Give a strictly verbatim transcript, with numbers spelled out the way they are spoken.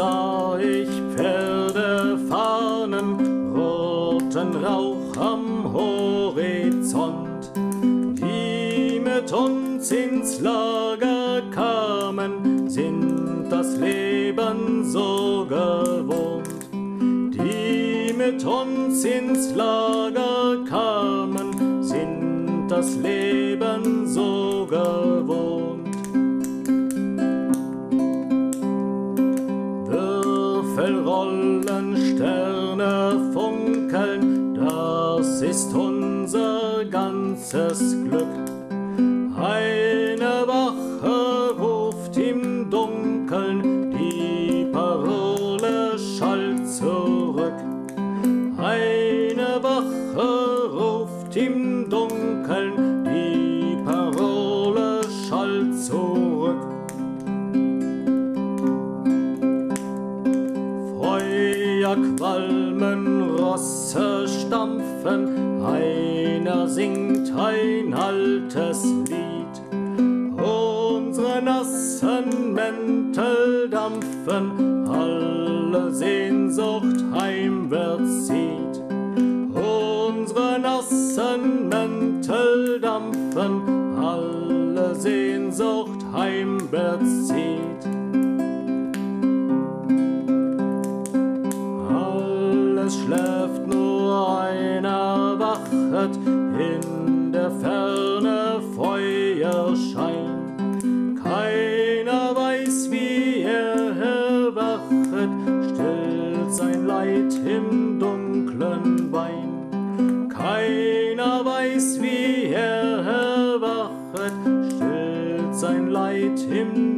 sah ich Pferdefahnen, roten Rauch am Horizont, die mit uns ins Lager kamen, sind das Leben so gewohnt. Die mit uns ins Lager kamen, sind das Leben so gewohnt. Würfel rollen, Sterne funkeln, das ist unser ganzes Glück. Eine Wache ruft im Dunkeln, die Parole schallt zurück. Eine Wache ruft im Dunkeln, die Parole schallt zurück. Feuer qualmen, Rosse stampfen, einer singt ein altes Lied. Unsere nassen Mäntel dampfen, alle Sehnsucht heimwärts zieht. Unsere nassen Mäntel dampfen, alle Sehnsucht heimwärts zieht. Alles schläft, nur einer wachet, in der Ferne Feuerschein. Keiner weiß, wie er erwachet, stillt sein Leid im dunklen Wein. Keiner weiß, wie er erwachet, stillt sein Leid im